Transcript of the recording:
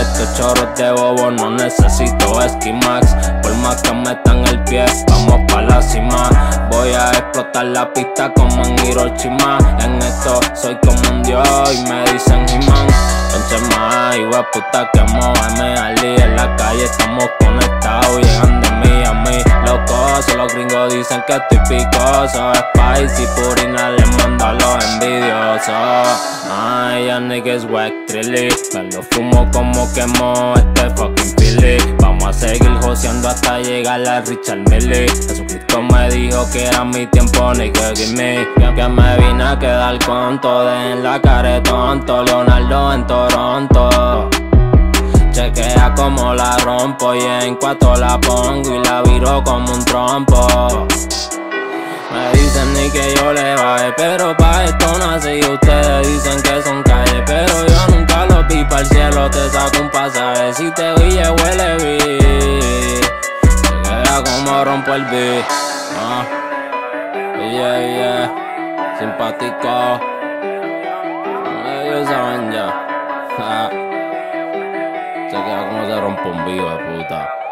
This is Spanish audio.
estos chorros de bobo no necesito esquimax. Por más que metan el pie, vamos pa' la cima. Voy a explotar la pista como en Hiroshima. En esto soy como un dios y me dicen He-Man. Entonces más, hijo puta que moverme Ali. En la calle estamos conectados, llegan de mí a mí. Locoso, los gringos dicen que estoy picoso. Spicy, purina le mando a los envidiosos. Ay, ya niggas wack trilly. Me lo fumo como quemo este fucking pili. Vamos a seguir joseando hasta llegar a Richard Mille. Jesucristo me dijo que era mi tiempo, nigga, give me. Que me vine a quedar con todo, en la cara de tonto. Leonardo en Toronto. Chequea como la rompo y en cuatro la pongo y la viro como un trompo. Me dicen ni que yo le baje, pero pa' esto nací. Ustedes dicen que son calles, pero yo nunca los vi. Pa'l cielo te saco un pasaje, si te vi huele vi. Chequea como rompo el beat. Yeah, simpático. Ellos saben ya. Chequea cómo se rompe un vivo de puta.